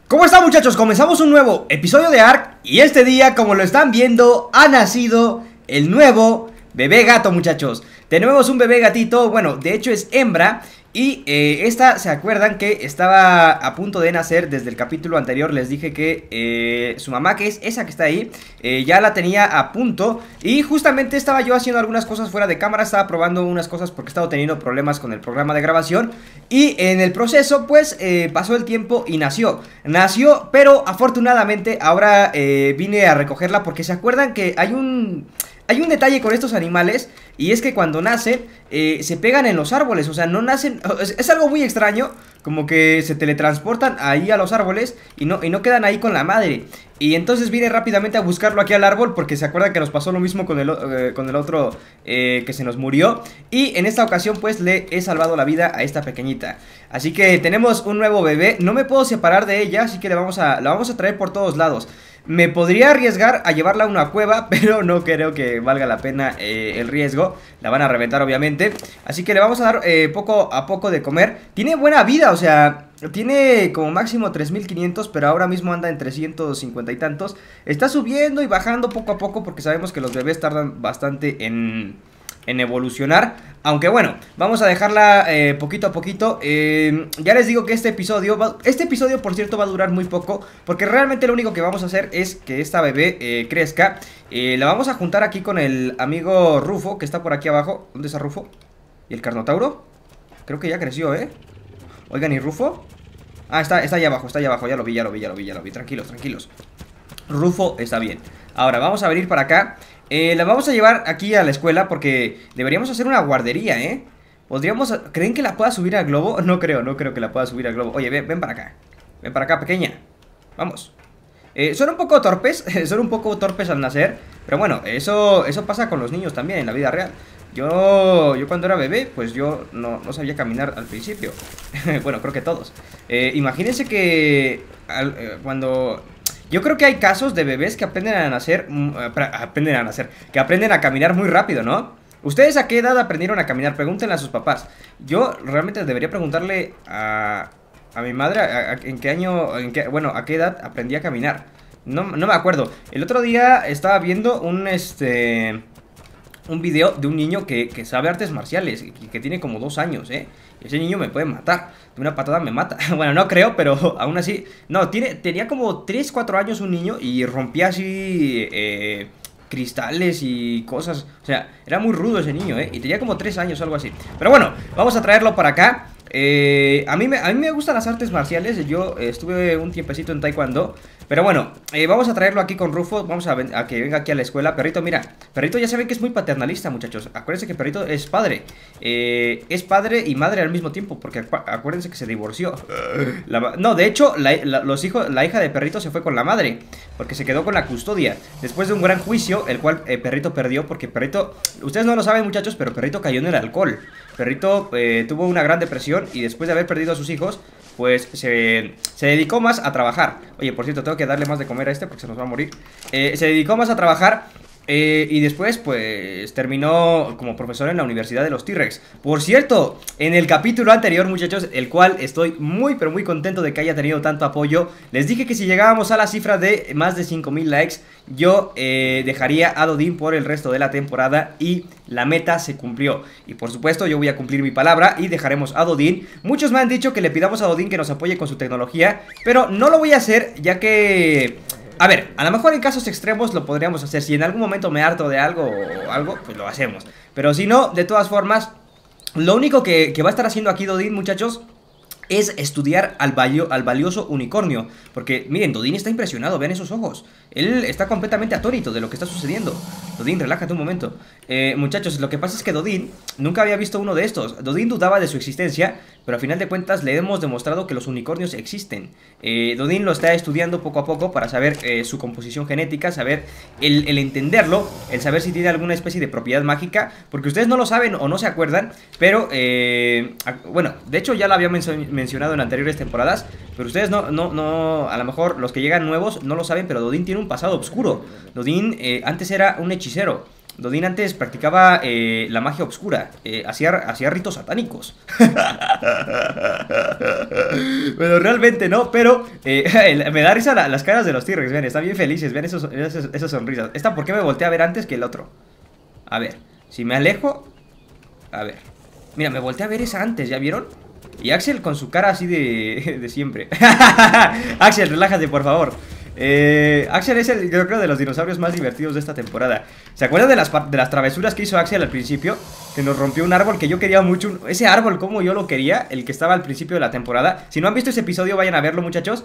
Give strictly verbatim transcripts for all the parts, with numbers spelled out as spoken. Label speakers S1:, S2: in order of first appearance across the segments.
S1: ¿Cómo están, muchachos? Comenzamos un nuevo episodio de Ark. Y este día, como lo están viendo, ha nacido el nuevo bebé gato, muchachos. Tenemos un bebé gatito, bueno, de hecho es hembra. Y eh, esta, ¿se acuerdan que estaba a punto de nacer? Desde el capítulo anterior les dije que eh, su mamá, que es esa que está ahí, eh, ya la tenía a punto. Y justamente estaba yo haciendo algunas cosas fuera de cámara. Estaba probando unas cosas porque estaba teniendo problemas con el programa de grabación. Y en el proceso pues eh, pasó el tiempo y nació. Nació, pero afortunadamente ahora eh, vine a recogerla porque ¿se acuerdan que hay un... Hay un detalle con estos animales, y es que cuando nacen, eh, se pegan en los árboles, o sea, no nacen, es, es algo muy extraño, como que se teletransportan ahí a los árboles y no, y no quedan ahí con la madre. Y entonces vine rápidamente a buscarlo aquí al árbol, porque se acuerdan que nos pasó lo mismo con el, eh, con el otro eh, que se nos murió. Y en esta ocasión pues le he salvado la vida a esta pequeñita. Así que tenemos un nuevo bebé, no me puedo separar de ella, así que le vamos a, la vamos a traer por todos lados. Me podría arriesgar a llevarla a una cueva, pero no creo que valga la pena eh, el riesgo. La van a reventar obviamente. Así que le vamos a dar eh, poco a poco de comer. Tiene buena vida, o sea, tiene como máximo tres mil quinientos, pero ahora mismo anda en trescientos cincuenta y tantos. Está subiendo y bajando poco a poco porque sabemos que los bebés tardan bastante en... en evolucionar. Aunque bueno, vamos a dejarla eh, poquito a poquito. eh, Ya les digo que este episodio va, Este episodio por cierto va a durar muy poco, porque realmente lo único que vamos a hacer es que esta bebé eh, crezca. eh, La vamos a juntar aquí con el amigo Rufo, que está por aquí abajo. ¿Dónde está Rufo? ¿Y el Carnotauro? Creo que ya creció, ¿eh? Oigan, ¿y Rufo? Ah, está, está allá abajo, está allá abajo. Ya lo vi, ya lo vi, ya lo vi, ya lo vi. Tranquilos, tranquilos. Rufo está bien. Ahora vamos a venir para acá. Eh, la vamos a llevar aquí a la escuela porque deberíamos hacer una guardería, ¿eh? Podríamos... ¿Creen que la pueda subir al globo? No creo, no creo que la pueda subir al globo. Oye, ven, ven para acá. Ven para acá, pequeña. Vamos. Eh, son un poco torpes, son un poco torpes al nacer. Pero bueno, eso, eso pasa con los niños también en la vida real. Yo, yo cuando era bebé, pues yo no, no sabía caminar al principio. Bueno, creo que todos. eh, Imagínense que al, eh, cuando... Yo creo que hay casos de bebés que aprenden a nacer, aprenden a nacer, que aprenden a caminar muy rápido, ¿no? ¿Ustedes a qué edad aprendieron a caminar? Pregúntenle a sus papás. Yo realmente debería preguntarle a, a mi madre a, a, en qué año, en qué, bueno, a qué edad aprendí a caminar. No, no me acuerdo. El otro día estaba viendo un, este... un video de un niño que, que sabe artes marciales, y que tiene como dos años, ¿eh? Ese niño me puede matar, de una patada me mata. Bueno, no creo, pero aún así. No, tiene, tenía como tres, cuatro años un niño y rompía así eh, cristales y cosas. O sea, era muy rudo ese niño, ¿eh? Y tenía como tres años o algo así. Pero bueno, vamos a traerlo para acá. Eh, a, mí me, a mí me gustan las artes marciales. Yo eh, estuve un tiempecito en taekwondo. Pero bueno, eh, vamos a traerlo aquí con Rufo. Vamos a, a que venga aquí a la escuela. Perrito, mira, Perrito ya saben que es muy paternalista, muchachos. Acuérdense que Perrito es padre, eh, es padre y madre al mismo tiempo, porque acu acuérdense que se divorció la, No, de hecho, la, la, los hijos, la hija de Perrito se fue con la madre, porque se quedó con la custodia después de un gran juicio, el cual eh, Perrito perdió. Porque Perrito, ustedes no lo saben, muchachos, pero Perrito cayó en el alcohol. Perrito eh, tuvo una gran depresión y después de haber perdido a sus hijos, pues se, se dedicó más a trabajar. Oye, por cierto, tengo que darle más de comer a este porque se nos va a morir. eh, Se dedicó más a trabajar eh, y después pues terminó como profesor en la Universidad de los T-Rex. Por cierto, en el capítulo anterior, muchachos, el cual estoy muy pero muy contento de que haya tenido tanto apoyo, les dije que si llegábamos a la cifra de más de cinco mil likes, yo eh, dejaría a Dodin por el resto de la temporada, y la meta se cumplió. Y por supuesto yo voy a cumplir mi palabra y dejaremos a Dodin. Muchos me han dicho que le pidamos a Dodin que nos apoye con su tecnología, pero no lo voy a hacer, ya que... A ver, a lo mejor en casos extremos lo podríamos hacer. Si en algún momento me harto de algo o algo, pues lo hacemos. Pero si no, de todas formas, lo único que, que va a estar haciendo aquí Dodin, muchachos, es estudiar al, valio, al valioso unicornio. Porque miren, Dodin está impresionado, vean esos ojos. Él está completamente atónito de lo que está sucediendo. Dodin, relájate un momento. eh, Muchachos, lo que pasa es que Dodin nunca había visto uno de estos. Dodin dudaba de su existencia, pero a final de cuentas le hemos demostrado que los unicornios existen. eh, Dodin lo está estudiando poco a poco para saber eh, su composición genética, saber el, el entenderlo, el saber si tiene alguna especie de propiedad mágica. Porque ustedes no lo saben o no se acuerdan, pero eh, bueno, de hecho ya lo había mencionado mencionado en anteriores temporadas, pero ustedes no, no, no, a lo mejor los que llegan nuevos no lo saben, pero Dodin tiene un pasado oscuro. Dodin eh, antes era un hechicero. Dodin antes practicaba eh, la magia oscura, eh, hacía, hacía ritos satánicos. Bueno, realmente no, pero eh, me da risa la, las caras de los T-Rex, ven, están bien felices, ven esos, esos, esas sonrisas. Esta, ¿por qué me volteé a ver antes que el otro? A ver, si me alejo... A ver, mira, me volteé a ver esa antes, ¿ya vieron? Y Axel con su cara así de, de siempre. Axel, relájate, por favor. Eh, Axel es el, yo creo, de los dinosaurios más divertidos de esta temporada. ¿Se acuerdan de las, de las travesuras que hizo Axel al principio? Que nos rompió un árbol que yo quería mucho. Ese árbol como yo lo quería, el que estaba al principio de la temporada. Si no han visto ese episodio, vayan a verlo, muchachos.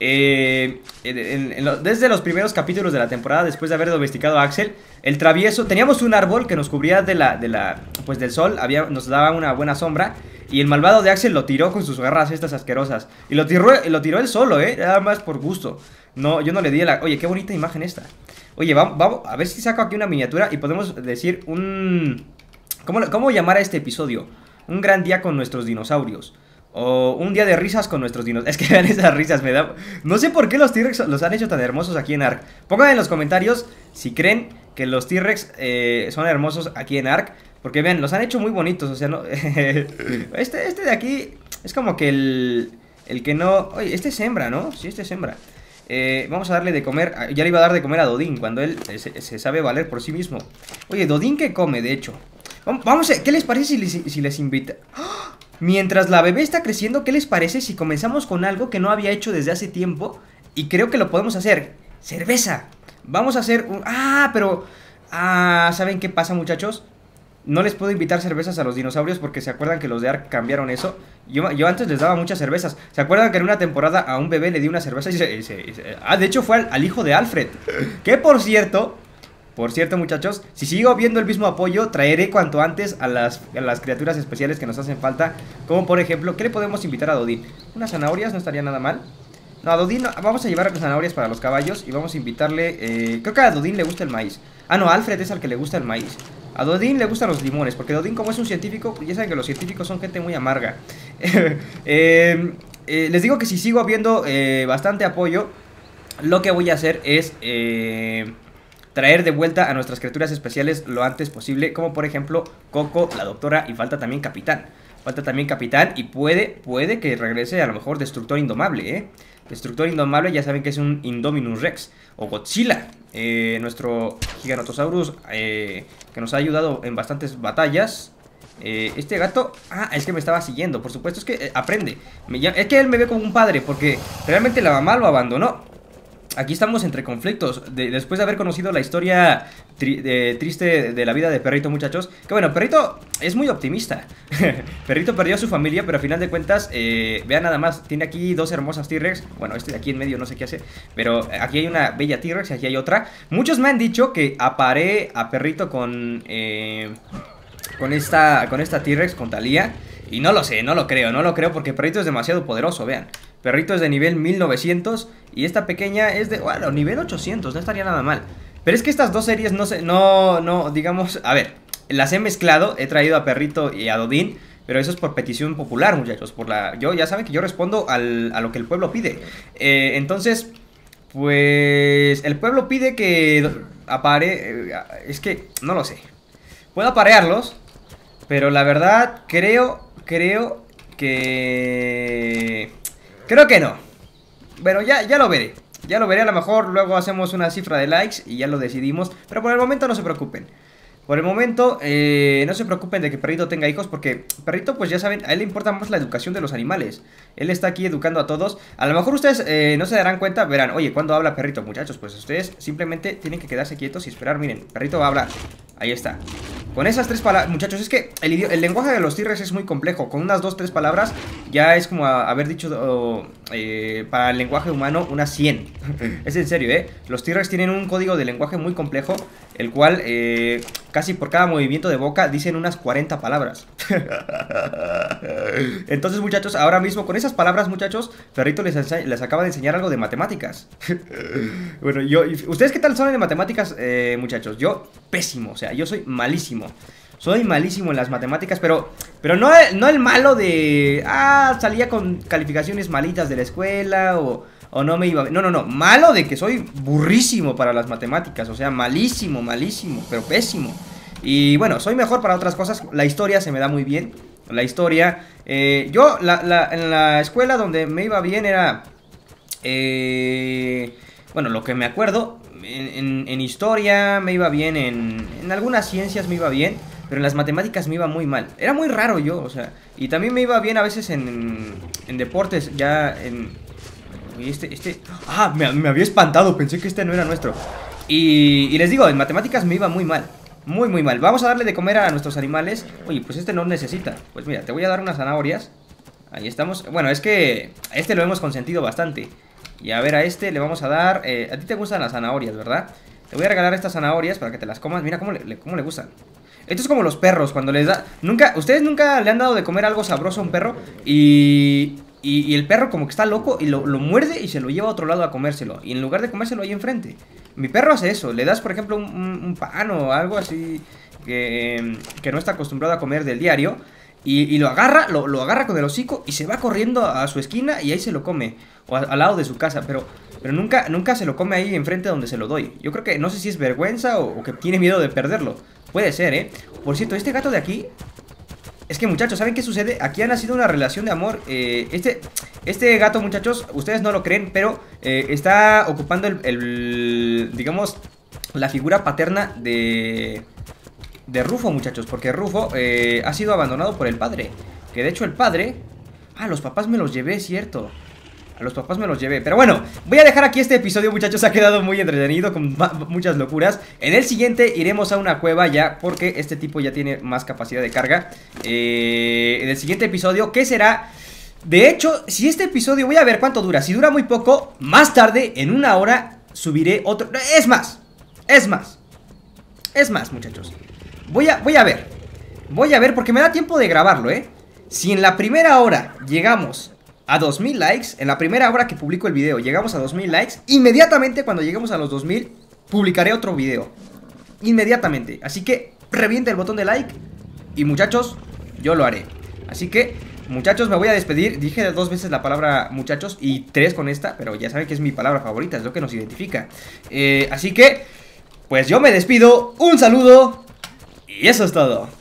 S1: eh, en, en, en lo, Desde los primeros capítulos de la temporada, después de haber domesticado a Axel, el travieso, teníamos un árbol que nos cubría de la, de la, pues del sol, había, nos daba una buena sombra. Y el malvado de Axel lo tiró con sus garras estas asquerosas. Y lo tiró, lo tiró él solo, eh, nada más por gusto. No, yo no le di la... Oye, qué bonita imagen esta. Oye, vamos, vamos a ver si saco aquí una miniatura y podemos decir un... ¿Cómo, cómo llamar a este episodio? Un gran día con nuestros dinosaurios. O un día de risas con nuestros dinosaurios. Es que vean esas risas, me da... No sé por qué los T-Rex los han hecho tan hermosos aquí en Ark. Pongan en los comentarios si creen que los T-Rex eh, son hermosos aquí en Ark. Porque vean, los han hecho muy bonitos, o sea, no... este, este de aquí es como que el... El que no... Oye, este es hembra, ¿no? Sí, este es hembra. Eh, vamos a darle de comer, ya le iba a dar de comer a Dodin cuando él se, se sabe valer por sí mismo. Oye, Dodin, ¿qué come, de hecho? Vamos a... ¿Qué les parece si les, si les invita? ¡Oh! Mientras la bebé está creciendo, ¿qué les parece si comenzamos con algo que no había hecho desde hace tiempo? Y creo que lo podemos hacer. ¡Cerveza! Vamos a hacer un... ¡Ah! Pero... Ah, ¿saben qué pasa, muchachos? No les puedo invitar cervezas a los dinosaurios porque se acuerdan que los de Ark cambiaron eso. Yo, yo antes les daba muchas cervezas. ¿Se acuerdan que en una temporada a un bebé le di una cerveza y se... Y se, y se ah, de hecho fue al, al hijo de Alfred. Que por cierto... Por cierto, muchachos, si sigo viendo el mismo apoyo, traeré cuanto antes a las, a las criaturas especiales que nos hacen falta. Como por ejemplo, ¿qué le podemos invitar a Dodin? Unas zanahorias, no estaría nada mal. No, a Dodin no, vamos a llevar zanahorias para los caballos y vamos a invitarle... Eh, creo que a Dodin le gusta el maíz. Ah, no, a Alfred es al que le gusta el maíz. A Dodin le gustan los limones, porque Dodin, como es un científico, ya saben que los científicos son gente muy amarga. eh, eh, les digo que si sigo viendo eh, bastante apoyo, lo que voy a hacer es eh, traer de vuelta a nuestras criaturas especiales lo antes posible, como por ejemplo Coco, la doctora, y falta también Capitán. Falta también Capitán y puede, puede que regrese a lo mejor Destructor Indomable, ¿eh? Destructor Indomable, ya saben que es un Indominus Rex o Godzilla, eh, nuestro Giganotosaurus eh, que nos ha ayudado en bastantes batallas. eh, Este gato, ah, es que me estaba siguiendo, por supuesto, es que eh, aprende me, Es que él me ve como un padre porque realmente la mamá lo abandonó. Aquí estamos entre conflictos, de, después de haber conocido la historia tri, de, triste de la vida de Perrito, muchachos. Que bueno, Perrito es muy optimista. Perrito perdió a su familia, pero a final de cuentas, eh, vean nada más, tiene aquí dos hermosas T-Rex. Bueno, este de aquí en medio no sé qué hace, pero aquí hay una bella T-Rex y aquí hay otra. Muchos me han dicho que aparé a Perrito con... Eh, con esta, con esta T-Rex, con Thalía. Y no lo sé, no lo creo, no lo creo porque Perrito es demasiado poderoso, vean. Perrito es de nivel mil novecientos y esta pequeña es de, bueno, nivel ochocientos, no estaría nada mal. Pero es que estas dos series no sé, no, no, digamos, a ver, las he mezclado, he traído a Perrito y a Dodin, pero eso es por petición popular, muchachos, por la, yo, ya saben que yo respondo al, a lo que el pueblo pide. eh, Entonces, pues, el pueblo pide que apare, eh, es que, no lo sé. Puedo aparearlos, pero la verdad, creo, creo que... Creo que no. Bueno, ya, ya lo veré. Ya lo veré, a lo mejor luego hacemos una cifra de likes y ya lo decidimos. Pero por el momento no se preocupen. Por el momento eh, no se preocupen de que Perrito tenga hijos, porque Perrito, pues ya saben, a él le importa más la educación de los animales. Él está aquí educando a todos. A lo mejor ustedes eh, no se darán cuenta, verán, oye, ¿cuándo habla Perrito, muchachos? Pues ustedes simplemente tienen que quedarse quietos y esperar. Miren, Perrito va a hablar. Ahí está. Con esas tres palabras, muchachos, es que el, el lenguaje de los T-Rex es muy complejo. Con unas dos, tres palabras ya es como a, haber dicho oh, eh, para el lenguaje humano unas cien. Es en serio, ¿eh? Los T-Rex tienen un código de lenguaje muy complejo, el cual eh, casi por cada movimiento de boca dicen unas cuarenta palabras. Entonces, muchachos, ahora mismo con esas palabras, muchachos, Perrito les, les acaba de enseñar algo de matemáticas. Bueno, yo, ¿ustedes qué tal son en matemáticas, eh, muchachos? Yo, pésimo, o sea, yo soy malísimo. Soy malísimo en las matemáticas, pero pero no, no el malo de... Ah, salía con calificaciones malitas de la escuela o, o no me iba... No, no, no, malo de que soy burrísimo para las matemáticas. O sea, malísimo, malísimo, pero pésimo. Y bueno, soy mejor para otras cosas. La historia se me da muy bien. La historia, eh, yo la, la, en la escuela donde me iba bien era, eh, bueno, lo que me acuerdo, en, en, en historia me iba bien, en, en algunas ciencias me iba bien, pero en las matemáticas me iba muy mal. Era muy raro yo, o sea, y también me iba bien a veces en, en deportes, ya en... Este, este, ah, me, me había espantado, pensé que este no era nuestro. Y, y les digo, en matemáticas me iba muy mal. Muy, muy mal. Vamos a darle de comer a nuestros animales. Oye, pues este no necesita. Pues mira, te voy a dar unas zanahorias. Ahí estamos. Bueno, es que a este lo hemos consentido bastante. Y a ver, a este le vamos a dar... Eh, a ti te gustan las zanahorias, ¿verdad? Te voy a regalar estas zanahorias para que te las comas. Mira cómo le, cómo le gustan. Esto es como los perros, cuando les da... Nunca, ¿ustedes nunca le han dado de comer algo sabroso a un perro? Y... Y, y el perro como que está loco y lo, lo muerde y se lo lleva a otro lado a comérselo. Y en lugar de comérselo ahí enfrente. Mi perro hace eso. Le das, por ejemplo, un, un, un pan o algo así que, que no está acostumbrado a comer del diario. Y, y lo agarra, lo, lo agarra con el hocico y se va corriendo a su esquina y ahí se lo come. O a, al lado de su casa. Pero, pero nunca, nunca se lo come ahí enfrente donde se lo doy. Yo creo que no sé si es vergüenza o, o que tiene miedo de perderlo. Puede ser, ¿eh? Por cierto, este gato de aquí... Es que muchachos, ¿saben qué sucede? Aquí ha nacido una relación de amor. eh, Este este gato, muchachos, ustedes no lo creen, pero eh, está ocupando el, el, digamos, la figura paterna de, de Rufo, muchachos. Porque Rufo eh, ha sido abandonado por el padre. Que de hecho el padre... Ah, los papás me los llevé, cierto. A los papás me los llevé. Pero bueno, voy a dejar aquí este episodio, muchachos. Ha quedado muy entretenido, con muchas locuras. En el siguiente iremos a una cueva ya, porque este tipo ya tiene más capacidad de carga. eh, En el siguiente episodio, ¿qué será? De hecho, si este episodio, voy a ver cuánto dura. Si dura muy poco, más tarde, en una hora, subiré otro. Es más, es más Es más, muchachos. Voy a, voy a ver Voy a ver, porque me da tiempo de grabarlo, ¿eh? Si en la primera hora llegamos a dos mil likes, en la primera hora que publico el video llegamos a dos mil likes, inmediatamente cuando lleguemos a los dos mil publicaré otro video. Inmediatamente. Así que reviente el botón de like y muchachos, yo lo haré. Así que, muchachos, me voy a despedir. Dije dos veces la palabra muchachos y tres con esta, pero ya saben que es mi palabra favorita, es lo que nos identifica. eh, Así que, pues yo me despido. Un saludo y eso es todo.